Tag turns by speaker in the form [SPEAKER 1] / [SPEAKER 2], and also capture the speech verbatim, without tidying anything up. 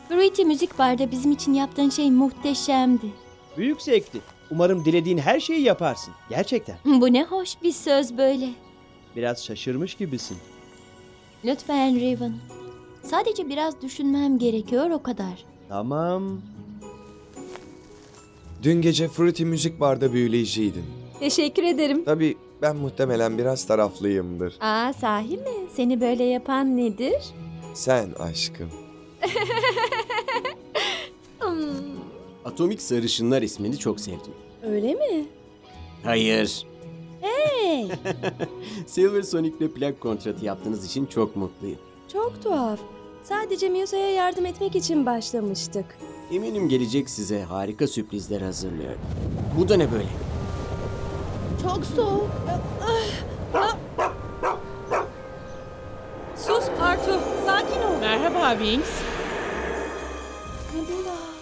[SPEAKER 1] Fruity Müzik Bar'da bizim için yaptığın şey muhteşemdi.
[SPEAKER 2] Büyük zevkti. Umarım dilediğin her şeyi yaparsın. Gerçekten.
[SPEAKER 1] Bu ne hoş bir söz böyle.
[SPEAKER 2] Biraz şaşırmış gibisin.
[SPEAKER 1] Lütfen Raven. Sadece biraz düşünmem gerekiyor, o kadar.
[SPEAKER 2] Tamam.
[SPEAKER 3] Dün gece Fruity Müzik Bar'da büyüleyiciydin.
[SPEAKER 4] Teşekkür ederim.
[SPEAKER 3] Tabii ben muhtemelen biraz taraflıyımdır.
[SPEAKER 4] Aa, sahi mi? Seni böyle yapan nedir?
[SPEAKER 3] Sen aşkım.
[SPEAKER 5] Atomik Sarışınlar ismini çok sevdim.
[SPEAKER 4] Öyle mi?
[SPEAKER 5] Hayır.
[SPEAKER 4] Hey!
[SPEAKER 5] Silver Sonic'le plak kontratı yaptığınız için çok mutluyum.
[SPEAKER 4] Çok tuhaf. Sadece Musa'ya yardım etmek için başlamıştık.
[SPEAKER 5] Eminim gelecek size harika sürprizler hazırlıyor. Bu da ne böyle?
[SPEAKER 4] Çok soğuk.
[SPEAKER 6] Sus Arthur, sakin ol. Merhaba Wings.
[SPEAKER 4] Nebula.